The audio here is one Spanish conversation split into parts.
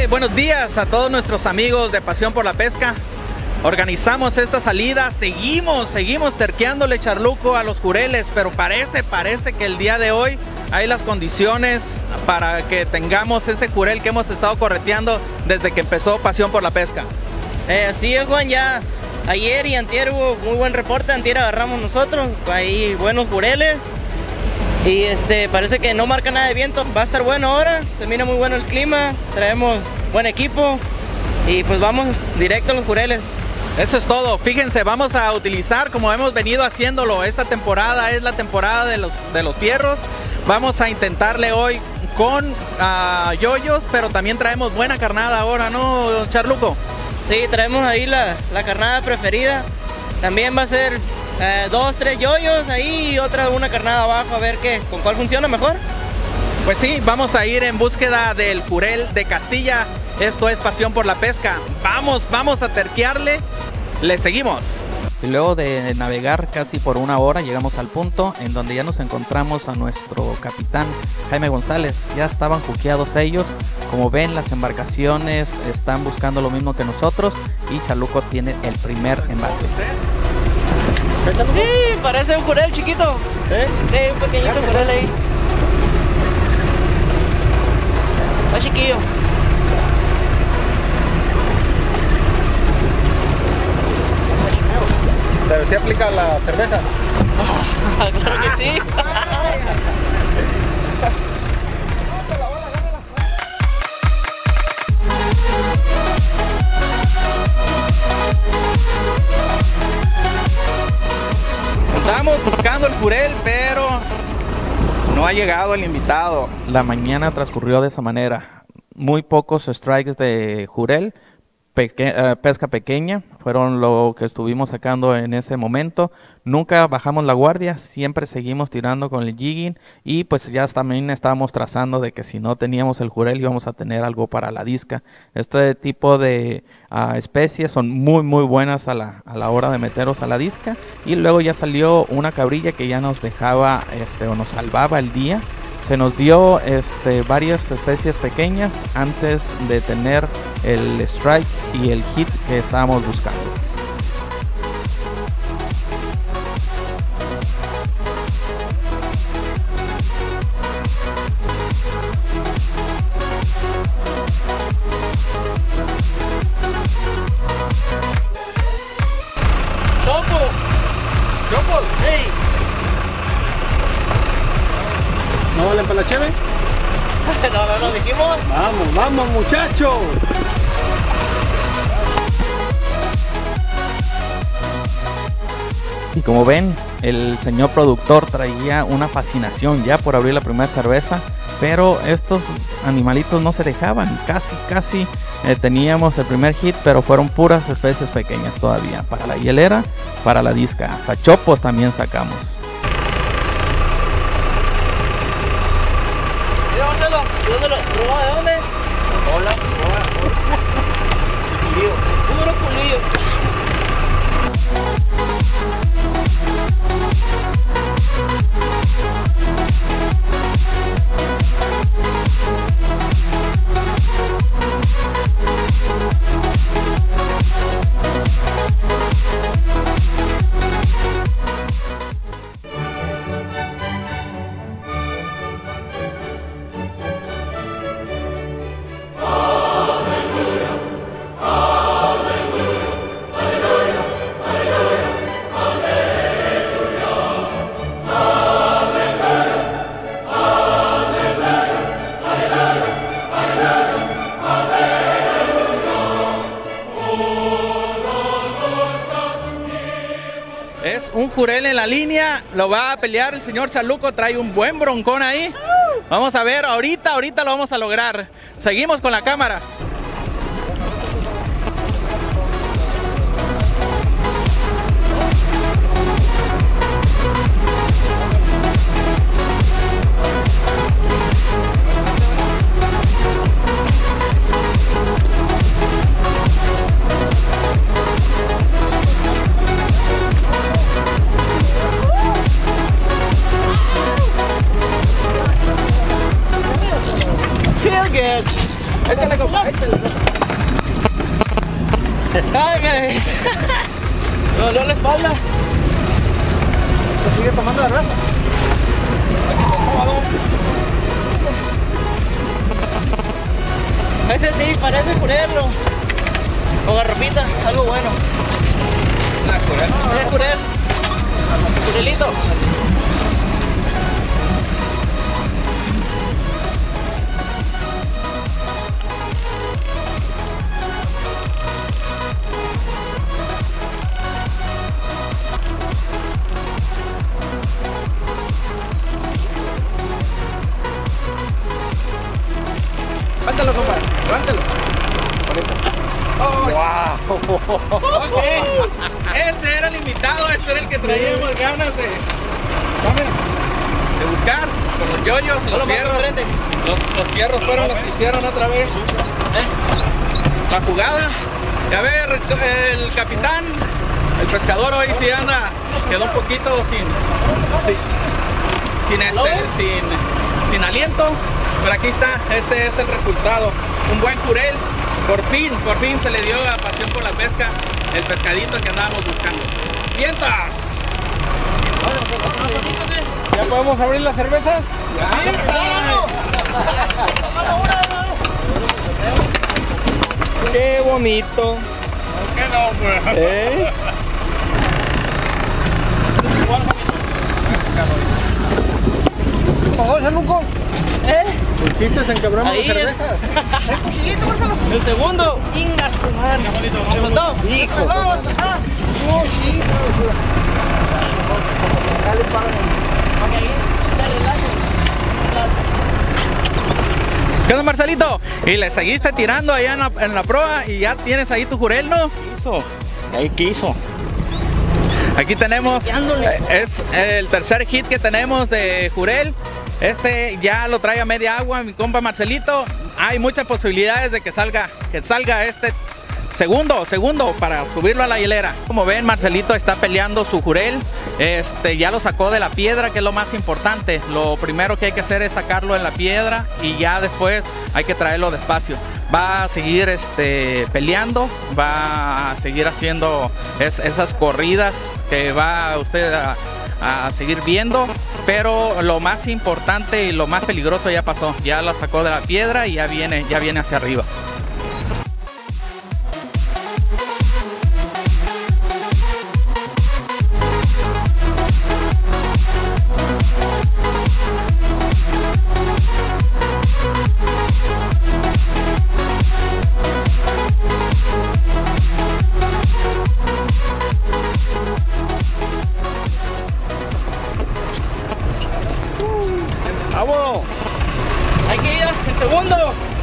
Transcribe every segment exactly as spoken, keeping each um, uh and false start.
buenos días a todos nuestros amigos de Pasión por la Pesca. Organizamos esta salida, seguimos, seguimos terqueándole charluco a los jureles, pero parece, parece que el día de hoy hay las condiciones para que tengamos ese jurel que hemos estado correteando desde que empezó Pasión por la Pesca. Eh, así es, Juan, ya ayer y antier hubo muy buen reporte, antier agarramos nosotros, hay buenos jureles y este parece que no marca nada de viento, va a estar bueno ahora, se mira muy bueno el clima, traemos buen equipo y pues vamos directo a los jureles. Eso es todo. Fíjense, vamos a utilizar, como hemos venido haciéndolo, esta temporada es la temporada de los, de los fierros. Vamos a intentarle hoy con uh, yoyos, pero también traemos buena carnada ahora, ¿no, Charluco? Sí, traemos ahí la, la carnada preferida. También va a ser eh, dos, tres yoyos ahí y otra una carnada abajo, a ver qué, con cuál funciona mejor. Pues sí, vamos a ir en búsqueda del jurel de Castilla. Esto es Pasión por la Pesca. Vamos, vamos a terquearle. Le seguimos. Y luego de navegar casi por una hora llegamos al punto en donde ya nos encontramos a nuestro capitán Jaime González. Ya estaban juqueados ellos. Como ven, las embarcaciones están buscando lo mismo que nosotros y Charluco tiene el primer embarque. Sí, parece un jurel chiquito. ¿Eh? Sí, un pequeñito jurel ahí. Está chiquillo. ¿Pero sí aplica la cerveza? Claro que sí. Estamos buscando el jurel, pero no ha llegado el invitado. La mañana transcurrió de esa manera. Muy pocos strikes de jurel. Peque uh, pesca pequeña, fueron lo que estuvimos sacando en ese momento. Nunca bajamos la guardia, siempre seguimos tirando con el jigging y pues ya también estábamos trazando de que si no teníamos el jurel íbamos a tener algo para la disca. Este tipo de uh, especies son muy muy buenas a la, a la hora de meteros a la disca. Y luego ya salió una cabrilla que ya nos dejaba este, o nos salvaba el día. Se nos dio este, varias especies pequeñas antes de tener el strike y el hit que estábamos buscando. ¡Chopo! ¡Chopo! ¡Hey! ¿No valen para la cheve? No, no, no, dijimos. Vamos, vamos muchachos. Y como ven, el señor productor traía una fascinación ya por abrir la primera cerveza, pero estos animalitos no se dejaban, casi casi eh, teníamos el primer hit, pero fueron puras especies pequeñas todavía, para la hielera, para la disca, hasta chopos también sacamos. ¿De dónde lo? ¿De dónde? Hola, hola, hola. Culillo. Uno culillo. Es un jurel en la línea, lo va a pelear el señor Charluco, trae un buen broncón ahí. Vamos a ver, ahorita, ahorita lo vamos a lograr. Seguimos con la cámara. Feel good. Échale, compa, échale. Ay, me... me dolió la espalda. ¿Se sigue tomando la raza? Ese sí, parece curerlo. O garrapita, algo bueno. Es curel. Curelito. Levántalo, compa, levántalo. Oh, wow. Okay. Este era el invitado, este era el que traíamos ganas de, de buscar con los yoyos, los fierros. Los, los fierros fueron los que hicieron otra vez ¿Eh? la jugada. Ya ve, el capitán, el pescador hoy sí anda, quedó un poquito sin, sin, sin, este, sin, sin aliento. Pero aquí está, este es el resultado. Un buen jurel. Por fin, por fin se le dio la pasión por la pesca, el pescadito que andábamos buscando. ¡Vientas! ¿Ya podemos abrir las cervezas? ¡Qué bonito! ¿Qué no, pues? ¿Eh? ¿Qué pasó, Chaluco? ¿Eh? ¿Insistes en quebrarme las Ahí. cervezas? ¿El cuchillito, Marcelo? El segundo. Inga su madre. ¿Me faltó? Hijo. No, sí. Dale, ¿Qué onda, Marcelito? Y le seguiste tirando allá en la, en la proa y ya tienes ahí tu jurel, ¿no? Quiso. Ahí quiso. Aquí tenemos, Dándole. eh, es el tercer hit que tenemos de jurel. Este ya lo trae a media agua, mi compa Marcelito. Hay muchas posibilidades de que salga, que salga este segundo, segundo para subirlo a la hilera. Como ven, Marcelito está peleando su jurel. Este ya lo sacó de la piedra, que es lo más importante. Lo primero que hay que hacer es sacarlo en la piedra y ya después hay que traerlo despacio. Va a seguir este, peleando, va a seguir haciendo es, esas corridas que va usted a, a seguir viendo, pero lo más importante y lo más peligroso ya pasó. Ya lo sacó de la piedra y ya viene, ya viene hacia arriba. ¡Vamos! Hay que ir el segundo.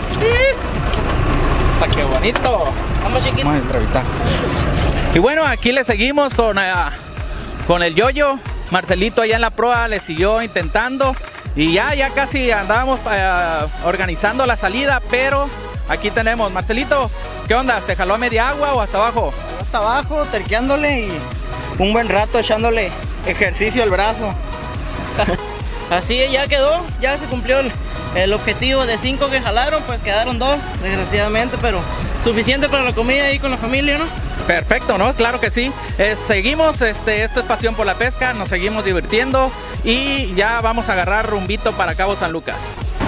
¡Ah, qué bonito! Vamos, chiquito. Vamos a entrevistar. Y bueno, aquí le seguimos con, uh, con el yoyo. Marcelito allá en la proa le siguió intentando. Y ya, ya casi andábamos uh, organizando la salida, pero aquí tenemos. Marcelito, ¿qué onda? ¿Te jaló a media agua o hasta abajo? Hasta abajo, terqueándole y un buen rato echándole ejercicio al brazo. Así ya quedó, ya se cumplió el, el objetivo de cinco que jalaron, pues quedaron dos, desgraciadamente, pero suficiente para la comida ahí con la familia, ¿no? Perfecto, ¿no? Claro que sí. Eh, seguimos, este, esto es Pasión por la Pesca, nos seguimos divirtiendo y ya vamos a agarrar rumbito para Cabo San Lucas.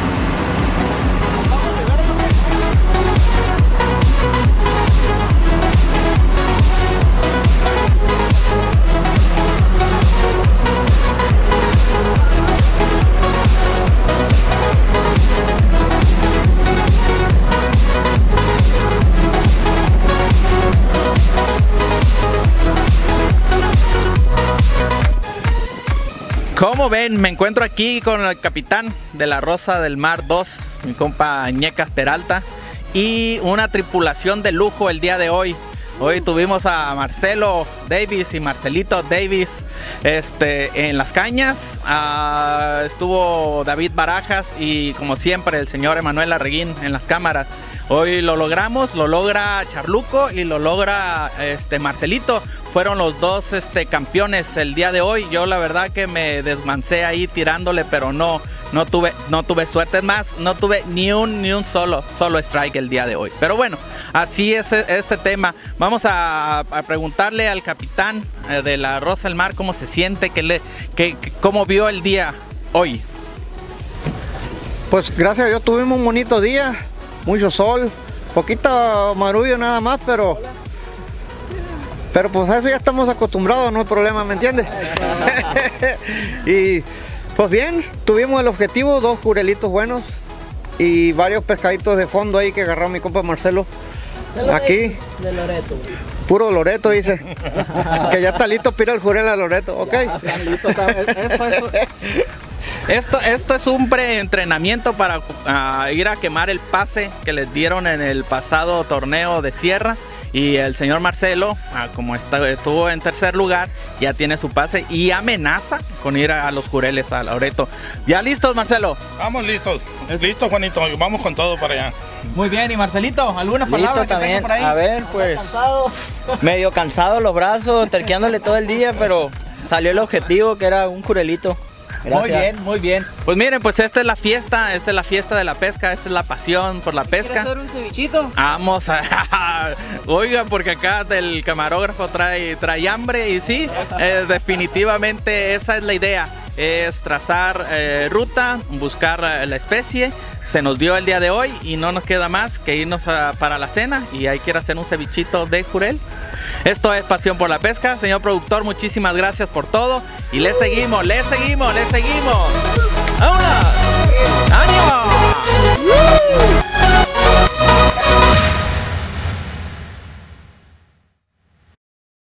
Como ven, me encuentro aquí con el capitán de la Rosa del Mar dos, mi compa Ñecas Peralta, y una tripulación de lujo el día de hoy. Hoy tuvimos a Marcelo Davis y Marcelito Davis este, en las cañas. Uh, estuvo David Barajas y, como siempre, el señor Emanuel Arreguín en las cámaras. Hoy lo logramos, lo logra Charluco y lo logra este Marcelito. Fueron los dos este, campeones el día de hoy. Yo la verdad que me desmancé ahí tirándole, pero no, no tuve, no tuve suerte. Es más, no tuve ni un, ni un solo, solo strike el día de hoy. Pero bueno, así es este tema. Vamos a, a preguntarle al capitán eh, de la Rosa del Mar cómo se siente, que le, que, que, cómo vio el día hoy. Pues gracias a Dios tuvimos un bonito día, mucho sol, poquito marullo nada más, pero pero pues a eso ya estamos acostumbrados, no hay problema, ¿me entiendes? Y pues bien, tuvimos el objetivo, dos jurelitos buenos y varios pescaditos de fondo ahí que agarró mi compa Marcelo. Aquí, De Loreto. puro Loreto dice, que ya está listo para ir al jurel a Loreto, ¿ok? Esto, esto es un preentrenamiento para uh, ir a quemar el pase que les dieron en el pasado torneo de Sierra. Y el señor Marcelo, uh, como está, estuvo en tercer lugar, ya tiene su pase y amenaza con ir a, a los jureles a Loreto. ¿Ya listos, Marcelo? Vamos listos. Listos, Juanito. Vamos con todo para allá. Muy bien. ¿Y Marcelito? ¿Algunas palabras que tenga por ahí? A ver, pues, medio cansado los brazos, terqueándole todo el día, pero salió el objetivo que era un jurelito. Gracias. Muy bien, muy bien. Pues miren, pues esta es la fiesta, esta es la fiesta de la pesca, esta es la pasión por la pesca. ¿Quieres hacer un cevichito? Vamos a... Oigan, porque acá el camarógrafo trae, trae hambre y sí, eh, definitivamente esa es la idea. Es trazar eh, ruta, buscar eh, la especie. Se nos dio el día de hoy y no nos queda más que irnos a, para la cena y hay que ir a hacer un cevichito de jurel. Esto es Pasión por la Pesca. Señor productor, muchísimas gracias por todo y le seguimos, le seguimos, le seguimos. ¡Vámonos! ¡Ánimo!